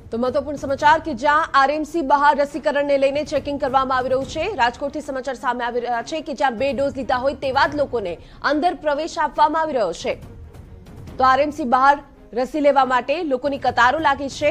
तो महत्वपूर्ण समाचार कि जहां आरएमसी बहार रसीकरण ने लईने चेकिंग करवामां आवी रह्युं छे। राजकोटथी समाचार सामे आवी रह्या छे कि ज्यां 2 डोज लीधा होय तेवा ज लोकोने अंदर प्रवेश आपवामां आवी रह्यो छे। तो आरएमसी बहार रसी लेवा माटे लोकोनी कतारो लागी छे।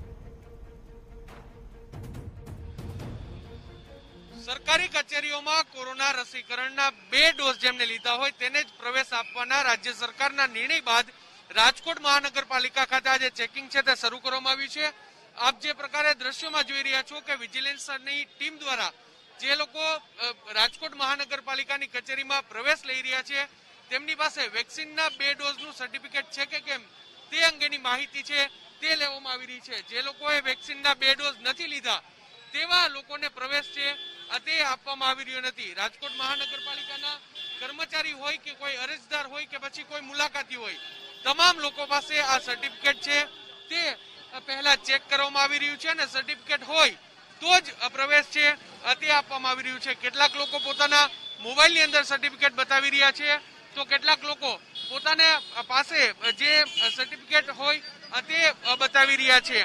सरकारी कचेरीओमां कोरोना रसीकरणना 2 डोज जेमने लीधा होय तेने ज प्रवेश आपवाना राज्य सरकारना निर्णय बाद राजकोट महानगरपालिका खाते आज चेकिंग छे ते शरू करवामां आव्युं छे। आप जे प्रकारे दृश्योमां जोई रह्या छो के विजिलन्सनी टीम द्वारा जे लोको राजकोट महानगरपालिकानी कचेरीमां प्रवेश लई रह्या छे तेमनी पासे वेक्सिनना 2 डोजनुं सर्टिफिकेट छे के केम ते अंगेनी माहिती छे ते लेवामां आवी रही छे। जे लोकोए वेक्सिनना 2 डोज नथी लीधा तेवा लोकोने प्रवेश छे ते आपवामां आवी रह्यो नथी। राजकोट महानगरपालिकाना कर्मचारी होय के कोई अरजदार होय के पछी कोई मुलाकाती होय तमाम लोको पासे आ सर्टिफिकेट छे ते पहला चेक करवामां आवी रह्युं छे અને સર્ટિફિકેટ હોય તો જ પ્રવેશ છે તે આપવામાં આવી રહ્યું છે। કેટલાક લોકો પોતાના મોબાઈલની અંદર સર્ટિફિકેટ બતાવી રહ્યા છે તો કેટલાક લોકો પોતાને પાસે જે સર્ટિફિકેટ હોય તે બતાવી રહ્યા છે।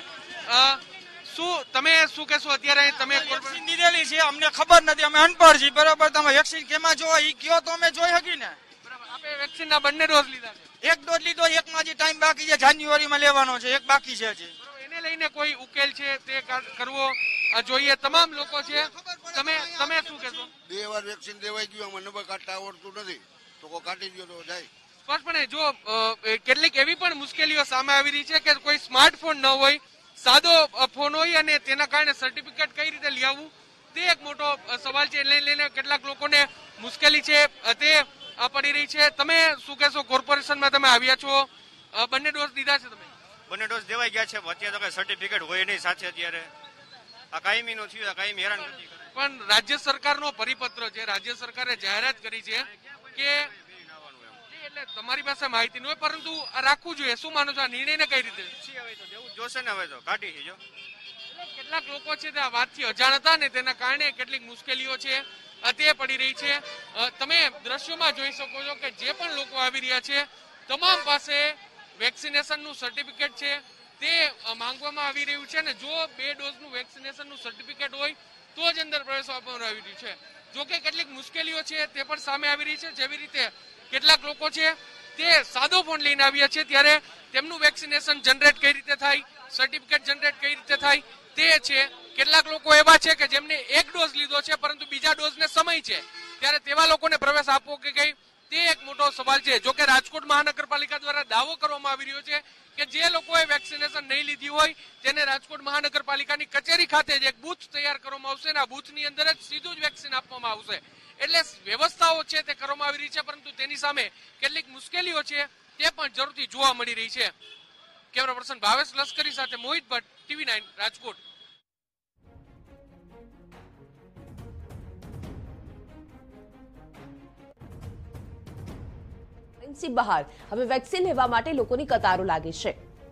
શું તમે શું કહેશો અત્યારે તમે વેક્સિન લીધેલી છે અમને ખબર નથી અમે અનપઢ છીએ બરાબર તમે વેક્સિન કેમાં જોવા ઈ કયો તો અમે જોઈ હકી ને બરાબર આપણે વેક્સિનના બંને ડોઝ લીધા છે એક ડોઝ લીધો એકમાં જે ટાઈમ બાકી છે જાન્યુઆરીમાં લેવાનો છે એક બાકી છે હજી એને લઈને કોઈ ઉકેલ છે તે કરવો જોઈએ તમામ લોકો છે તમે તમે શું કહેશો 2 વાર વેક્સિન દેવાઈ ગયું આમાં નંબર કાઢતા આવડતું નથી તો કોઈ કાઢી દો તો જાય સ્પષ્ટપણે જો કેટલીક એવી પણ મુશ્કેલીઓ સામે આવી રહી છે કે કોઈ સ્માર્ટફોન ન હોય સાદો ફોન હોય અને તેના કારણે સર્ટિફિકેટ કઈ રીતે લઈ આવવું તે એક મોટો સવાલ છે લઈને કેટલાક લોકોને મુશ્કેલી છે તે પડી રહી છે। તમે શું કહેશો કોર્પોરેશનમાં તમે આવ્યા છો બંને ડોઝ દીધા છે તમે બંને ડોઝ દેવાઈ ગયા છે અત્યારે તો કઈ સર્ટિફિકેટ હોય નહીં સાથે અત્યારે આ કાયમીનો થયું કાયમી હેરાન નથી પણ રાજ્ય સરકારનો પરિપત્ર છે રાજ્ય સરકારે જાહેરાત કરી છે કે એટલે તમારી પાસે માહિતી ન હોય પરંતુ રાખવું જોઈએ શું માનો છો આ નિર્ણયને કઈ રીતે હવે તો દેવું જોશે ને હવે તો કાઢી છે જો કેટલાક લોકો છે તે આ વાતથી અજાણ હતા ને તેના કારણે કેટલીક મુશ્કેલીઓ છે તે પડી રહી છે। તમે દ્રશ્યોમાં જોઈ શકો છો કે જે પણ લોકો આવી રહ્યા છે તમામ પાસે વેક્સિનેશનનું સર્ટિફિકેટ છે તે માંગવામાં આવી રહ્યું છે ને જો 2 ડોઝનું વેક્સિનેશનનું સર્ટિફિકેટ હોય તો જ અંદર પ્રવેશ આપવામાં આવી રહ્યું છે। જો કે કેટલીક મુશ્કેલીઓ છે તે પણ સામે આવી રહી છે જેવી રીતે કેટલાક લોકો છે તે સાદો ફોન લઈને આવ્યા છે ત્યારે તેમનું વેક્સિનેશન જનરેટ કઈ રીતે થાય સર્ટિફિકેટ જનરેટ કઈ રીતે થાય તે છે। કેટલાક લોકો એવા છે કે જેમને 1 ડોઝ લીધો છે પરંતુ બીજા ડોઝને સમય છે ત્યારે તેવા લોકોને પ્રવેશ આપવો કે કઈ તે એક મોટો સવાલ છે। જો કે રાજકોટ મહાનગરપાલિકા દ્વારા દાવો કરવામાં આવી રહ્યો છે કે જે લોકોએ વેક્સિનેશન નહીં લીધી હોય તેને રાજકોટ મહાનગરપાલિકાની કચેરી ખાતે જ એક બૂથ તૈયાર કરવામાં આવશે અને આ બૂથની અંદર જ સીધું જ વેક્સિન આપવામાં આવશે। એટલે વ્યવસ્થાઓ છે તે કરવામાં આવી રહી છે પરંતુ તેની સામે કેટલીક મુશ્કેલીઓ છે તે પણ જરૂરથી જોવા મળી રહી છે। કેમેરા પર્સન ભાવેશ લશ્કરી સાથે મોહિત ભટ્ટ TV9 રાજકોટ। આરએમસી બહાર હવે વેક્સિન લેવા માટે લોકોની કતારો લાગી છે।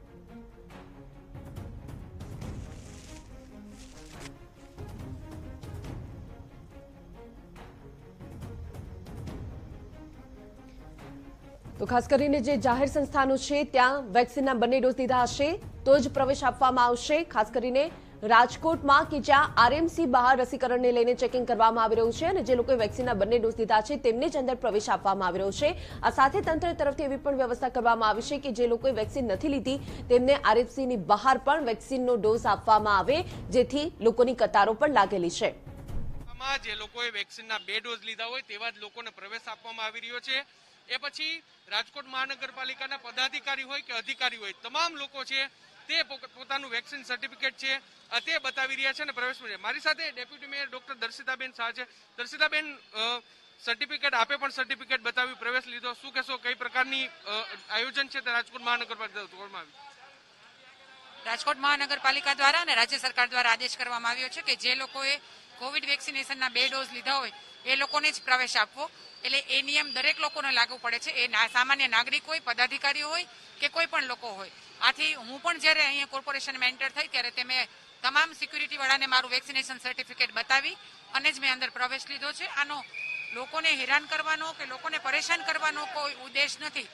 તો ખાસ કરીને જે જાહેર સંસ્થાનો છે ત્યાં વેક્સિનના બંને ડોઝ લીધા હશે તો જ પ્રવેશ આપવામાં આવશે। ખાસ કરીને રાજકોટમાં કે જ્યાં આરએમસી બહાર રસીકરણને લઈને ચેકિંગ કરવામાં આવી રહ્યું છે અને જે લોકોએ વેક્સિનના બંને ડોઝ લીધા છે તેમને જ અંદર પ્રવેશ આપવામાં આવી રહ્યો છે। આ સાથે તંત્ર તરફથી એવી પણ વ્યવસ્થા કરવામાં આવી છે કે જે લોકોએ વેક્સિન નથી લીધી તેમને આરએમસીની બહાર પણ વેક્સિનનો ડોઝ આપવામાં આવે જેથી લોકોની કતારો પણ લાગેલી છે। જે લોકોએ વેક્સિનના 2 ડોઝ લીધા હોય તેવા જ લોકોને પ્રવેશ આપવામાં આવી રહ્યો છે। એ પછી રાજકોટ મહાનગરપાલિકાના પદાધિકારી હોય કે અધિકારી હોય તમામ લોકો છે તે પોતાનું વેક્સિન સર્ટિફિકેટ છે તે બતાવી રહ્યા છે અને પ્રવેશ મળે। મારી સાથે deputy mayor doctor Darshitaben Shah છે। દર્શિતાબેન સર્ટિફિકેટ આપે પણ સર્ટિફિકેટ બતાવી પ્રવેશ લીધો શું કહેશો કઈ પ્રકારની આયોજન છે તે રાજકોટ મહાનગરપાલિકા કરવામાં આવ્યું રાજકોટ મહાનગરપાલિકા દ્વારા અને રાજ્ય સરકાર દ્વારા આદેશ કરવામાં આવ્યો છે કે જે લોકોએ કોવિડ વેક્સિનેશનના 2 ડોઝ લીધા હોય એ લોકોને જ પ્રવેશ આપવો। એટલે એ નિયમ દરેક લોકોને લાગુ પડે છે એ સામાન્ય નાગરિક હોય પદાધિકારીઓ હોય કે કોઈ પણ લોકો હોય। આથી હું પણ જ્યારે અહીંયા કોર્પોરેશનમાં એન્ટર થઈ ત્યારે તેમે તમામ સિક્યુરિટી વાળાને મારું વેક્સિનેશન સર્ટિફિકેટ બતાવી અને જ મેં અંદર પ્રવેશ લીધો છે। આનો લોકોને હેરાન કરવાનો કે લોકોને પરેશાન કરવાનો કોઈ ઉદ્દેશ નથી।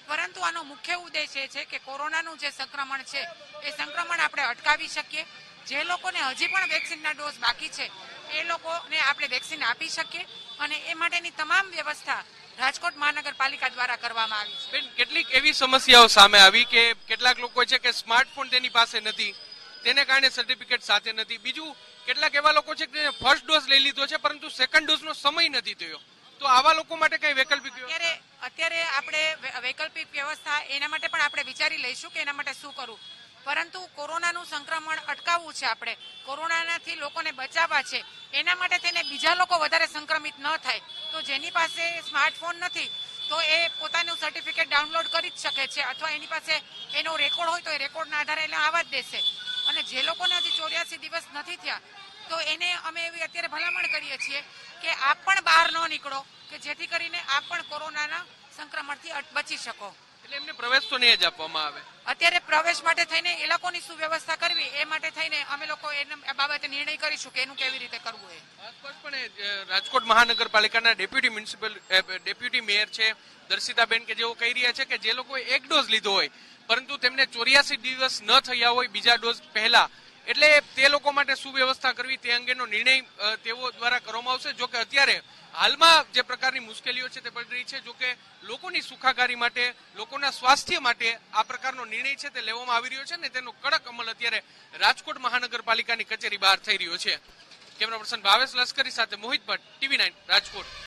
પરંતુ આનો મુખ્ય ઉદ્દેશ એ છે કે કોરોનાનું જે સંક્રમણ છે એ સંક્રમણ આપણે અટકાવી શકીએ. જે લોકોને હજી પણ વેક્સિનના ડોઝ બાકી છે એ લોકોને આપણે વેક્સિન આપી શકીએ અને એ માટેની તમામ વ્યવસ્થા રાજકોટ મહાનગરપાલિકા દ્વારા કરવામાં આવી છે. બેન, કેટલીક એવી સમસ્યાઓ સામે આવી કે કેટલાક લોકો છે કે સ્માર્ટફોન તેની પાસે નથી, તેને કારણે સર્ટિફિકેટ સાથે નથી. બીજું, કેટલાક એવા લોકો છે કે ફર્સ્ટ ડોઝ લઈ લીધો છે પરંતુ સેકન્ડ ડોઝનો સમય નથી થયો, તો આવા લોકો માટે કઈ વૈકલ્પિક અત્યારે આપણે વૈકલ્પિક વ્યવસ્થા એના માટે પણ આપણે વિચારી લઈશું કે એના માટે શું કરવું. પરંતુ કોરોનાનું સંક્રમણ અટકાવવું છે, આપણે કોરોનાથી લોકોને બચાવવા છે, એના માટે તેને બીજા લોકો વધારે સંક્રમિત ન થાય. તો જેની પાસે સ્માર્ટફોન નથી તો એ પોતાનું સર્ટિફિકેટ ડાઉનલોડ કરી જ શકે છે અથવા એની પાસે એનો રેકોર્ડ હોય તો એ રેકોર્ડના આધારે એટલે આવવા જ દેશે. અને જે લોકોને હજી 84 દિવસ નથી થયા તો એને અમે એવી અત્યારે ભલામણ કરીએ છીએ કે આપ પણ બહાર ન નીકળો કે જેથી કરીને આપ પણ કોરોનાના સંક્રમણથી બચી શકો. એટલે એમને પ્રવેશ તો નહીં જ આપવામાં આવે. અત્યારે પ્રવેશ માટે થઈને એ લોકોની સુવ્યવસ્થા કરવી એ માટે થઈને અમે લોકો એ બાબતે નિર્ણય કરીશું કે એનું કેવી રીતે કરવું. સ્પષ્ટપણે રાજકોટ મહાનગરપાલિકાના ડેપ્યુટી મેયર છે દર્શિતાબેન કે જેઓ કહી રહ્યા છે કે જે લોકોએ એક ડોઝ લીધો હોય પરંતુ તેમને 84 દિવસ ન થયા હોય બીજા ડોઝ પહેલા, એટલે તે લોકો માટે શું વ્યવસ્થા કરવી તે અંગેનો નિર્ણય તેઓ દ્વારા કરવામાં આવશે. જોકે અત્યારે હાલમાં જે પ્રકારની મુશ્કેલીઓ છે તે પડી રહી છે, જોકે લોકોની સુખાકારી માટે, લોકોના સ્વાસ્થ્ય માટે આ પ્રકારનો નિર્ણય છે તે લેવામાં આવી રહ્યો છે ને તેનો કડક અમલ અત્યારે રાજકોટ મહાનગરપાલિકાની કચેરી બહાર થઈ રહ્યો છે. કેમેરા પર્સન ભાવેશ લશ્કરી સાથે મોહિત ભટ્ટ, TV9 રાજકોટ.